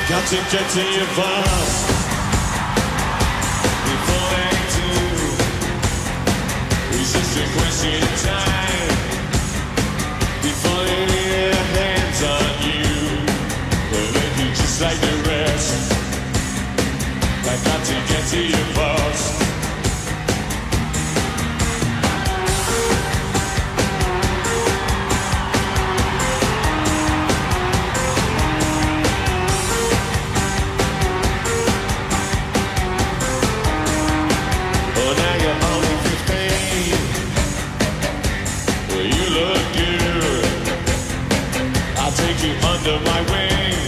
Got to get to your boss before they do. It's just a question of time before they lay their hands on you. They'll make you just like the rest. I got to get to your boss. Under my wing,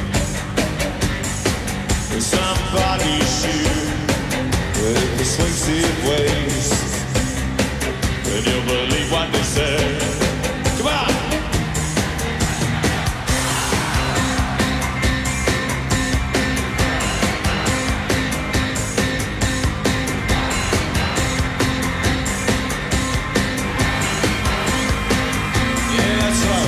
somebody's shoe with persuasive ways, and you'll believe what they say. Come on! Yeah, that's right.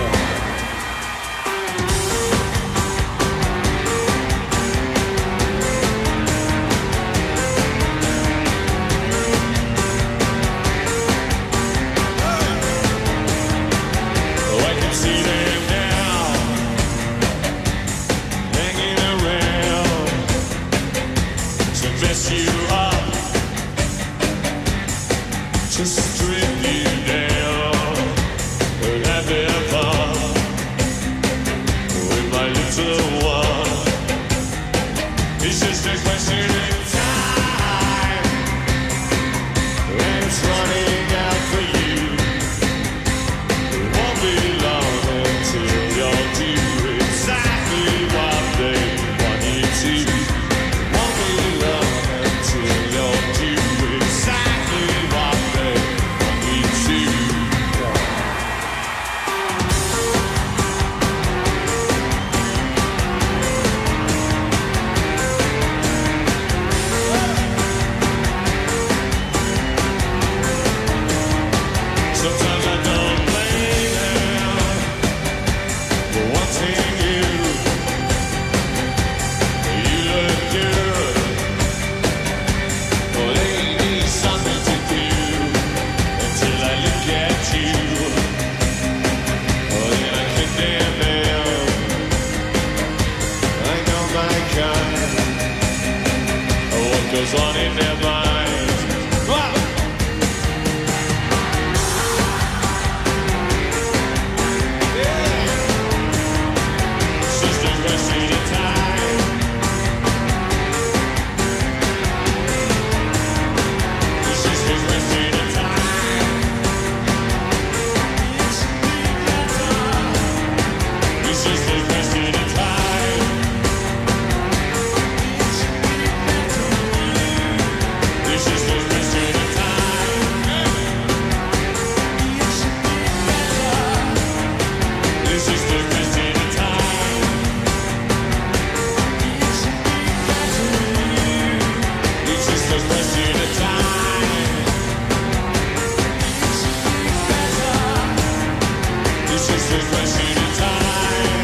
Goes on in their minds. Wow. Yeah. It's just a question of time. It's just a question of time. It's just a question of time. It's just a question of time. It's just a question of time. It's just a question of time. It's just a question of time.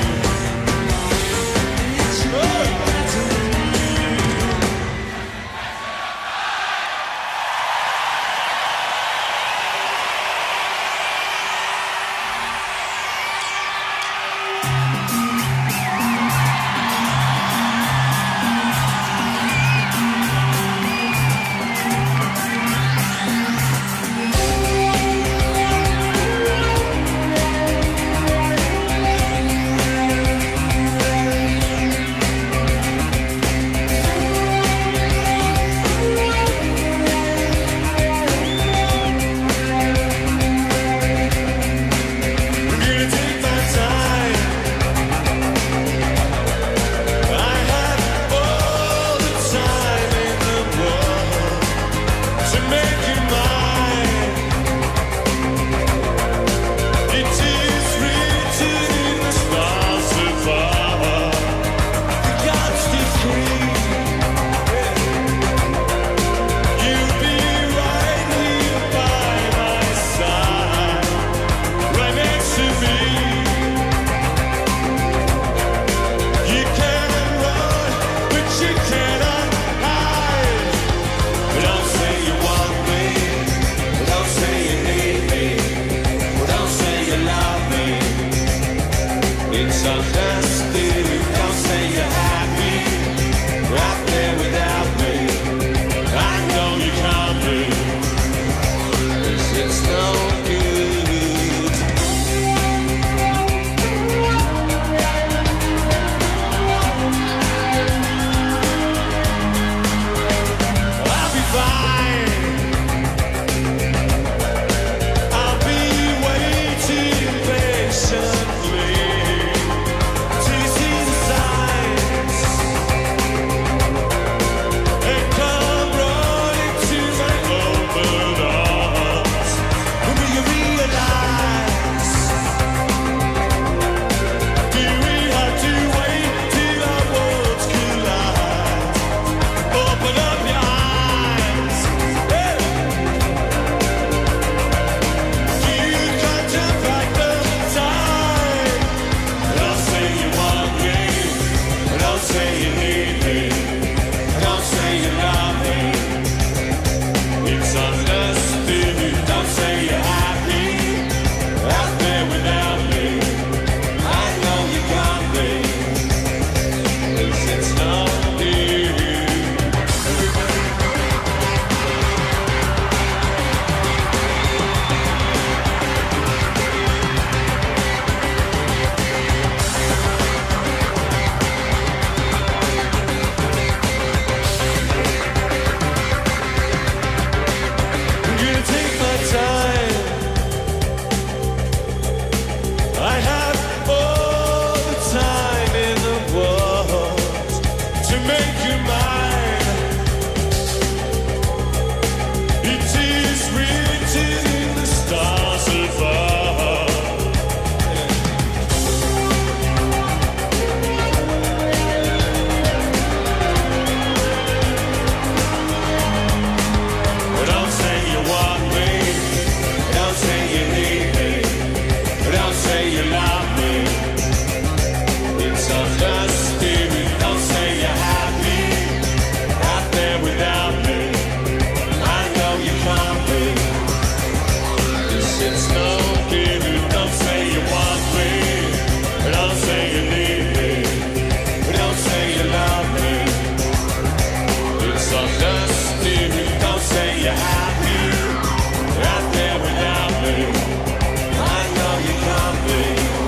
It's no good. Don't say you want me. Don't say you need me. Don't say you love me. It's all dusty. Don't say you're happy out there without me. I know you can't be.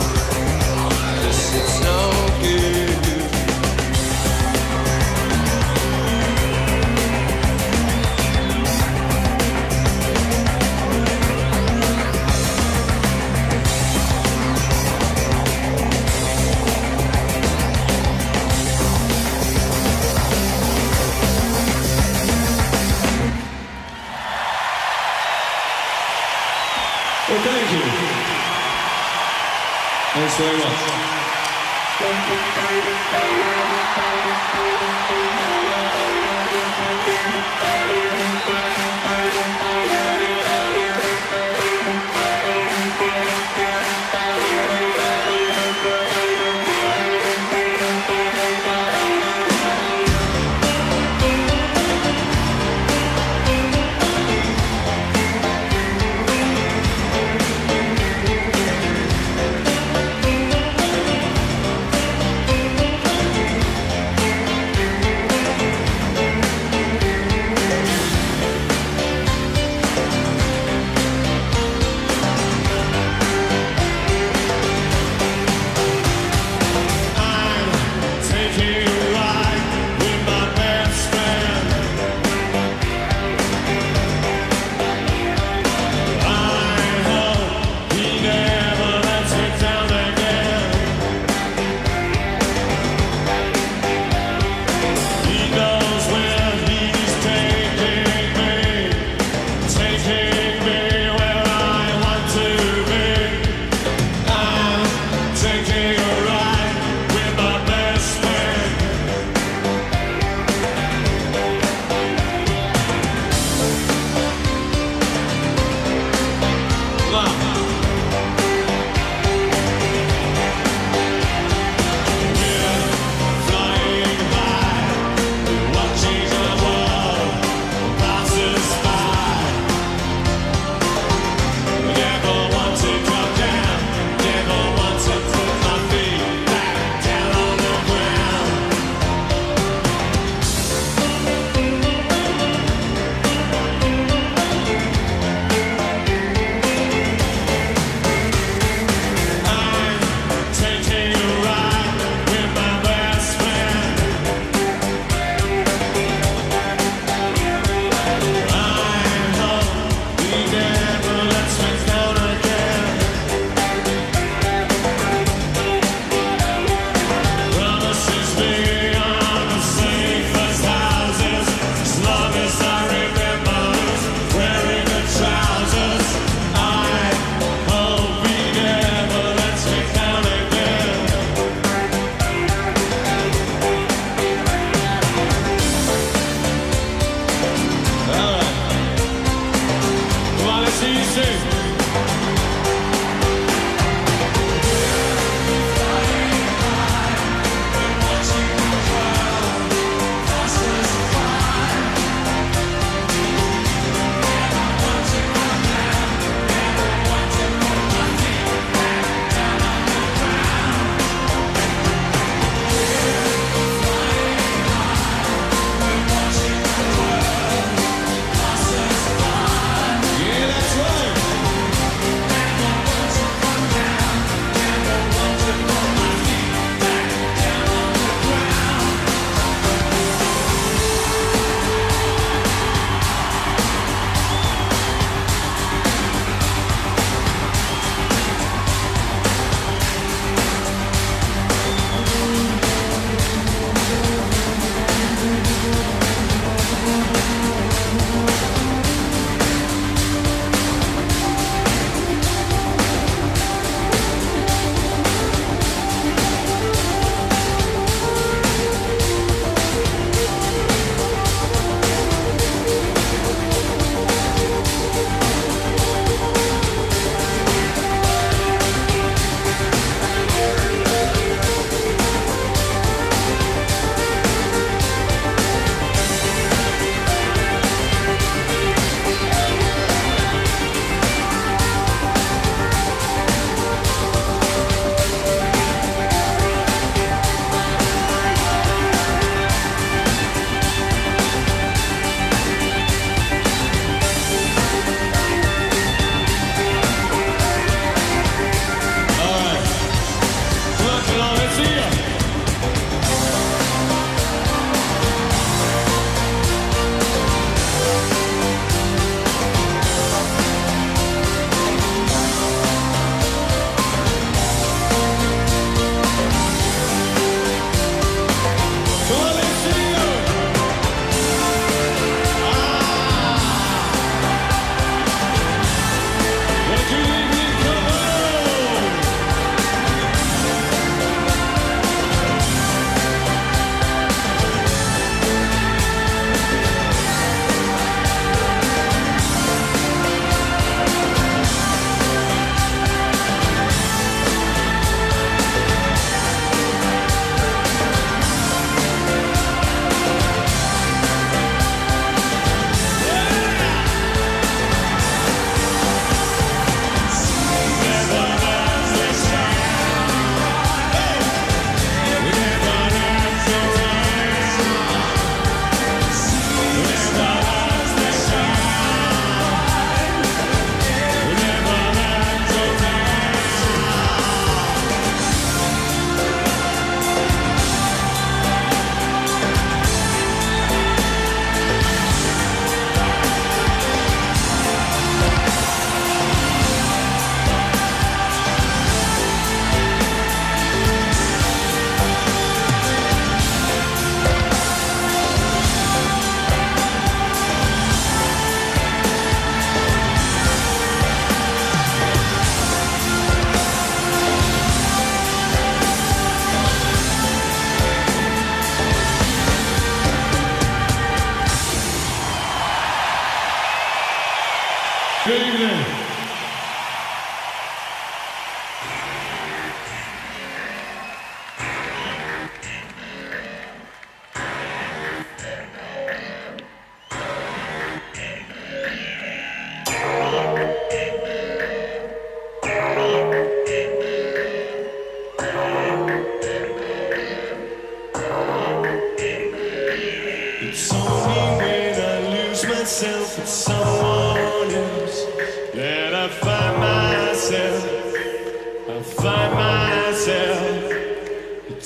It's no good. Well, thank you. Thanks very much.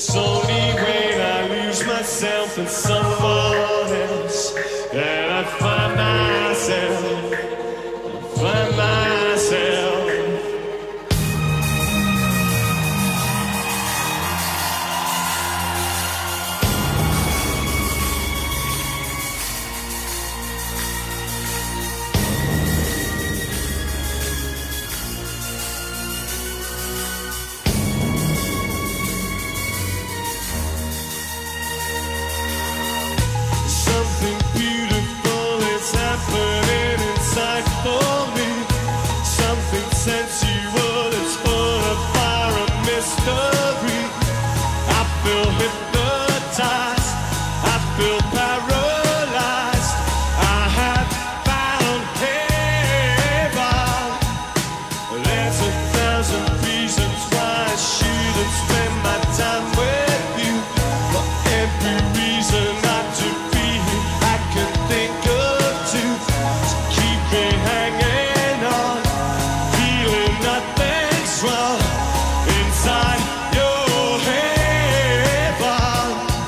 It's only when I lose myself in someone else that I find myself, find myself. Something beautiful is happening inside for me. Something sensual is full of fire and mystery. I feel hypnotized, I feel paralyzed. I have found heaven. There's 1,000 reasons why I shouldn't spend my time with you. For every reason not to be here, I can think of two. So keep me hanging on, feeling nothing's wrong inside your heaven.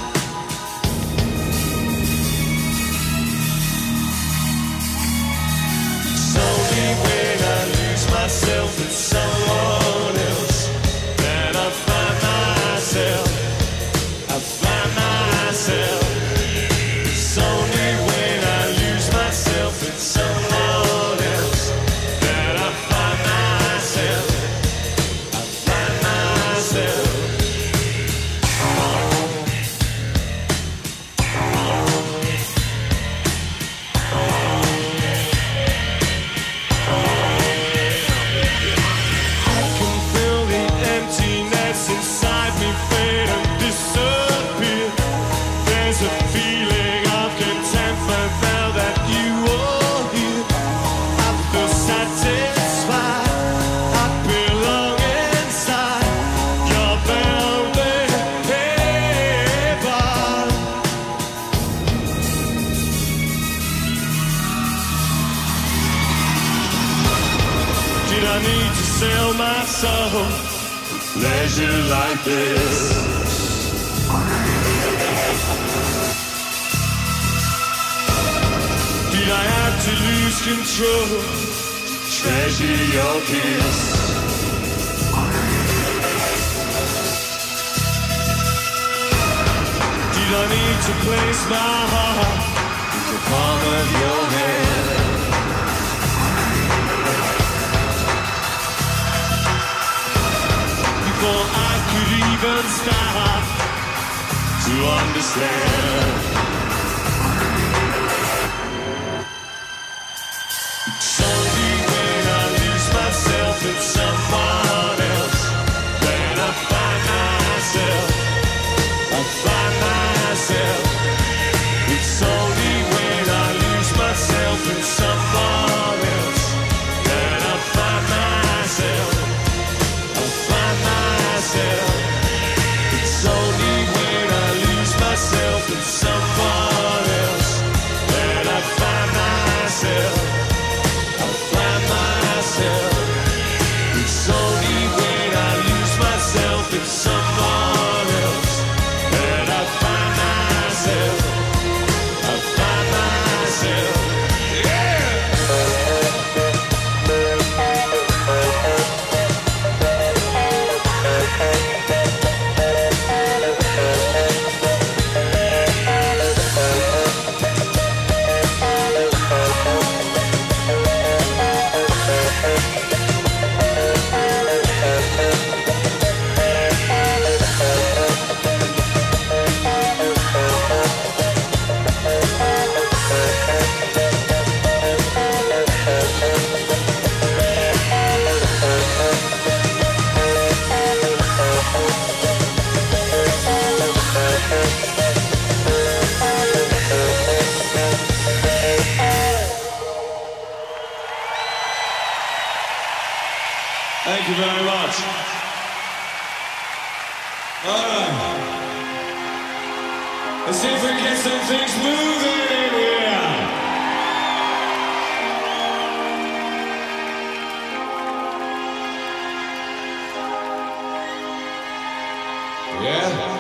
It's only when I lose myself in someone else that I find myself, I find myself. It's only when I lose myself in someone else that I find myself, I find myself. I can feel the emptiness inside me fade and disappear. There's a feeling of contentment now that you are here. I feel satisfied, I belong inside your velvet heaven. Did I need to sell my soul for pleasure like this? Did I have to lose control to treasure your kiss? Did I need to place my heart in the palm of your hand? Before I could even start to understand. It's only when I lose myself in someone else that I find myself, I find myself. It's only when I lose myself in someone else that I find myself, I find myself. It's only when I lose myself in someone else that I find myself, I find myself. It's only when I lose myself in someone else that I find myself, I find myself. Yeah! Thank you very much. All right. Let's see if we can get some things moving in here. Yeah?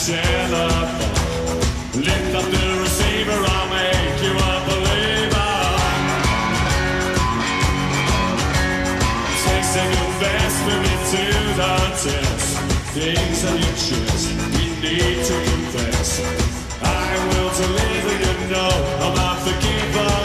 telephone. Lift up the receiver, I'll make you a believer. Takes an investment into the test. Things on your chest, we need to confess. I will deliver, you know, I'm not the giver.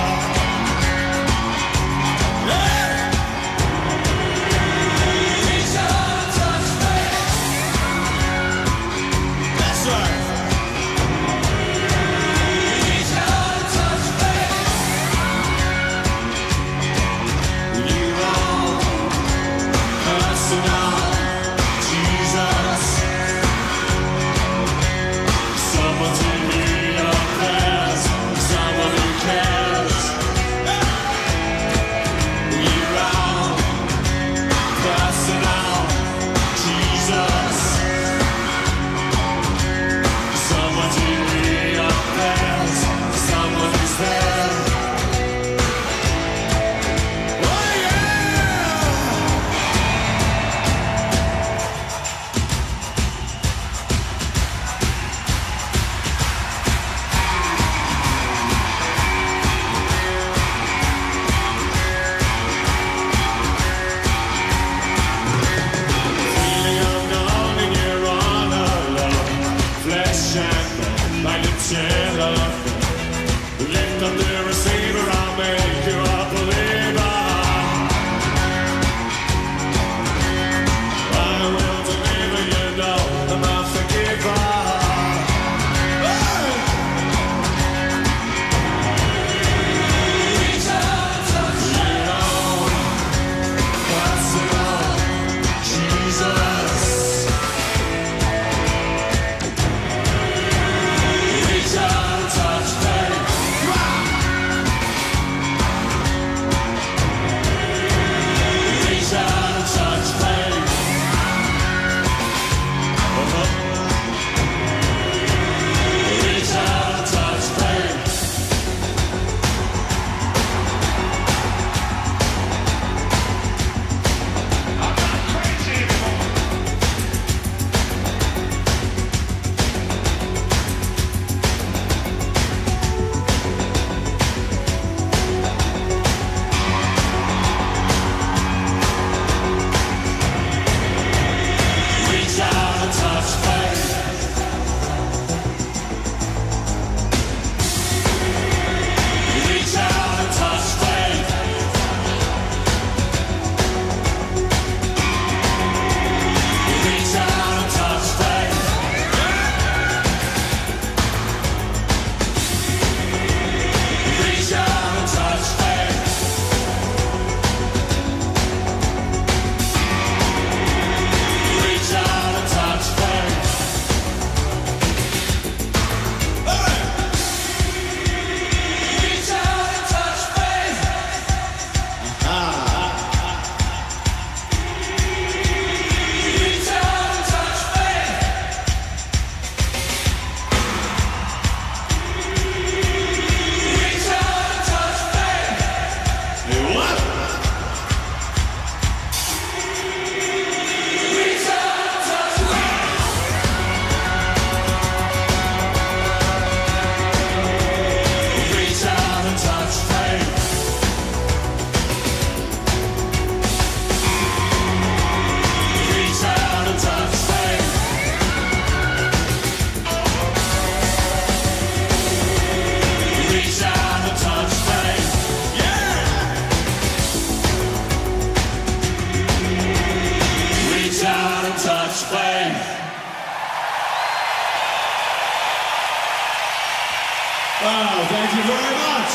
Wow, thank you very much.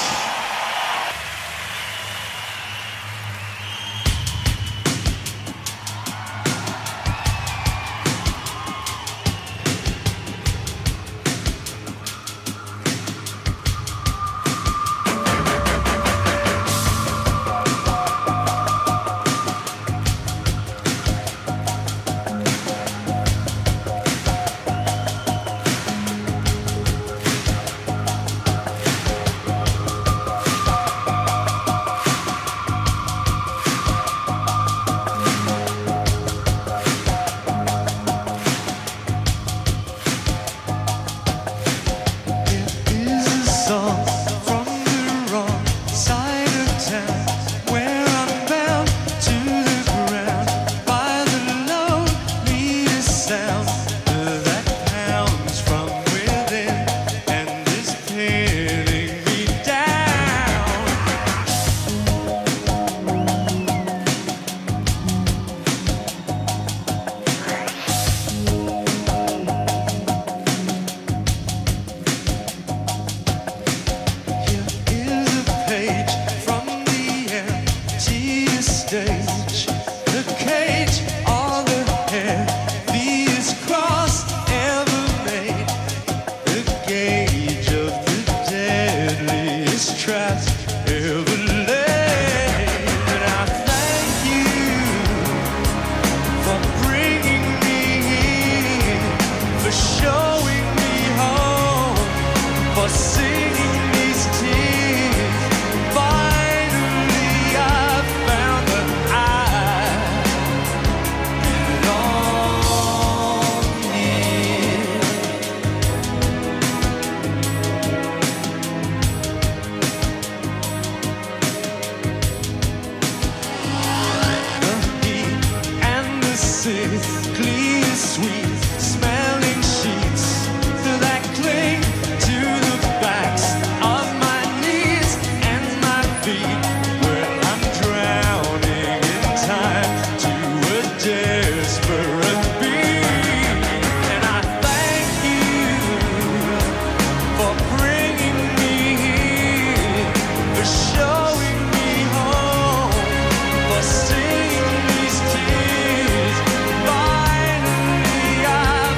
sickly sweet smelling sheets that cling to the backs of my knees and my feet when I'm drowning in time to a desperate beat. And I thank you for bringing me here, for showing me home, for seeing these tears. Finally, I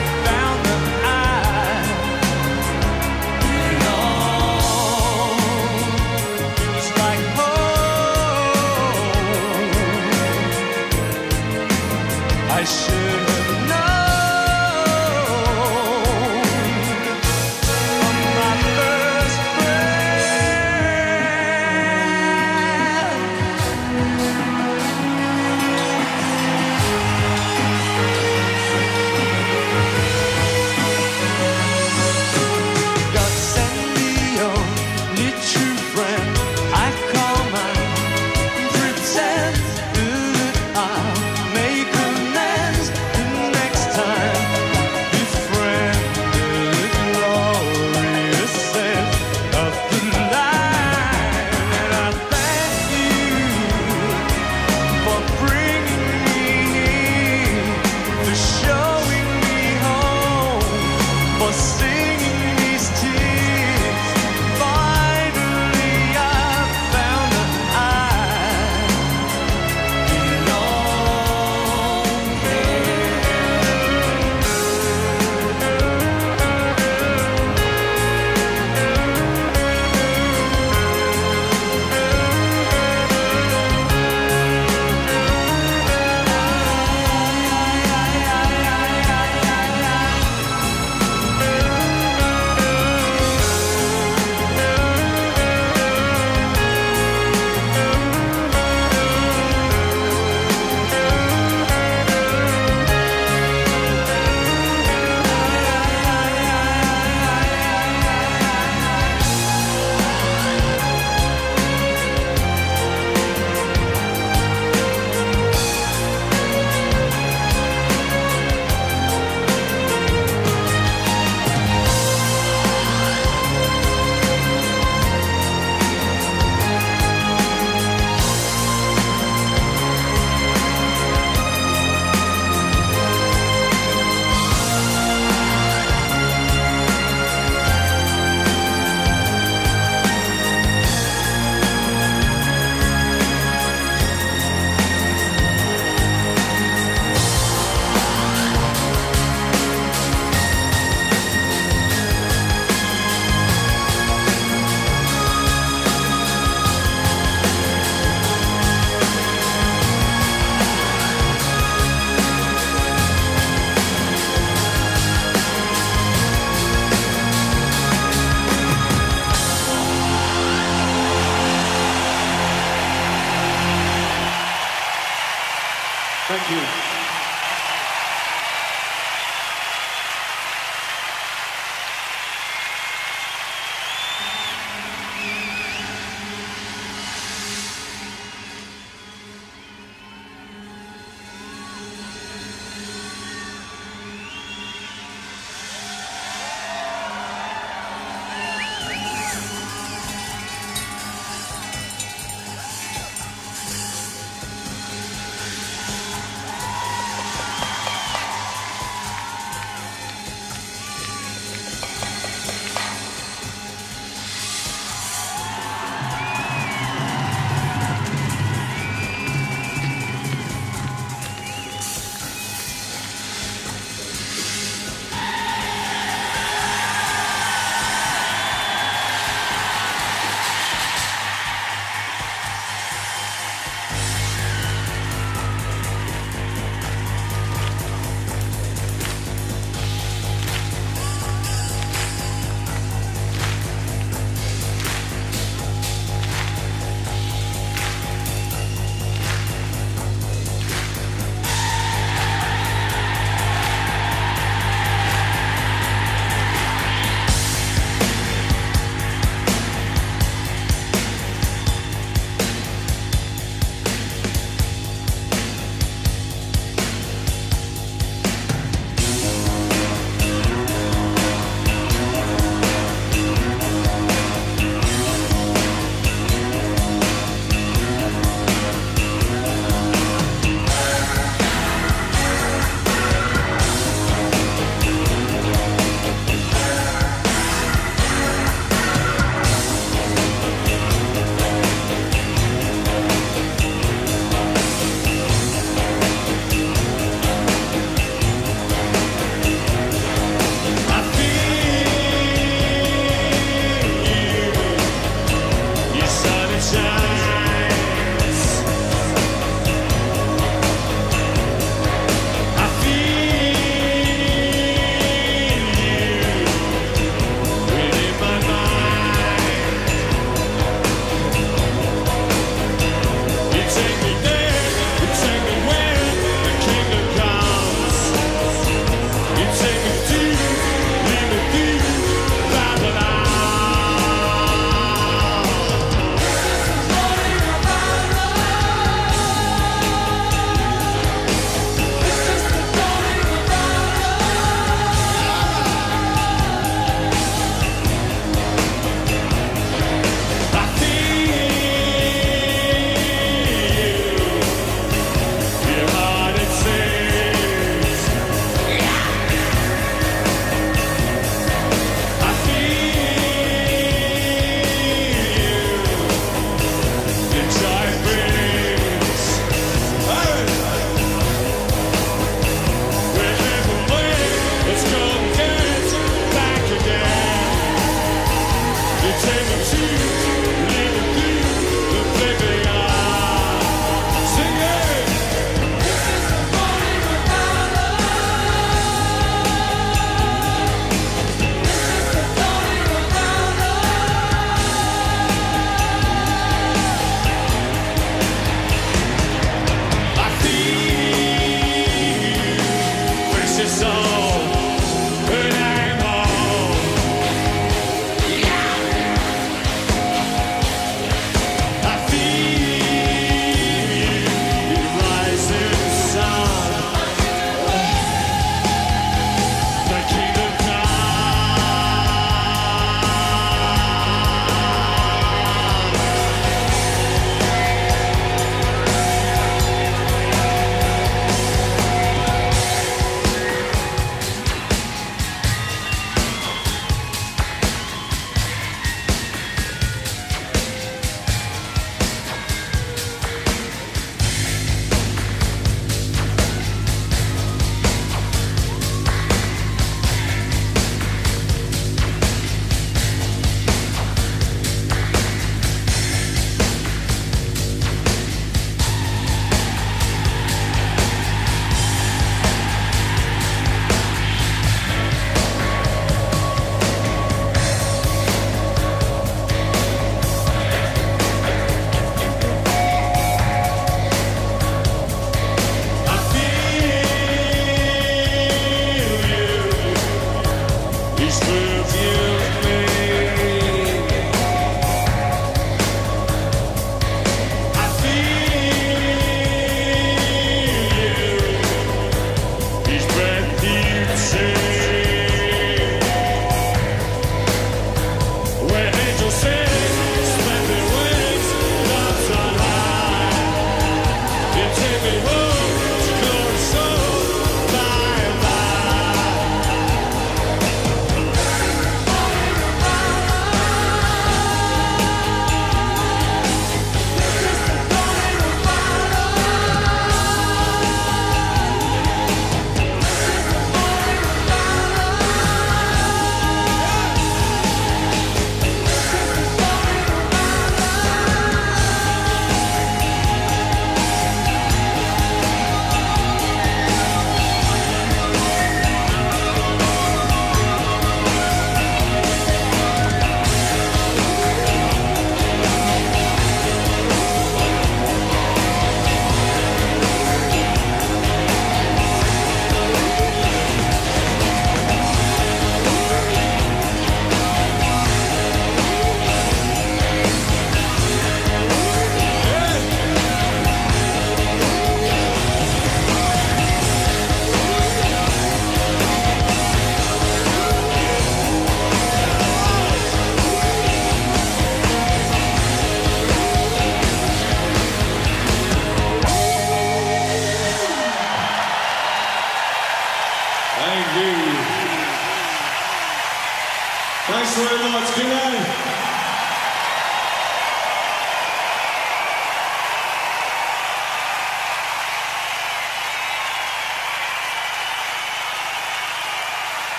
Thank you. Thanks very much. Good night.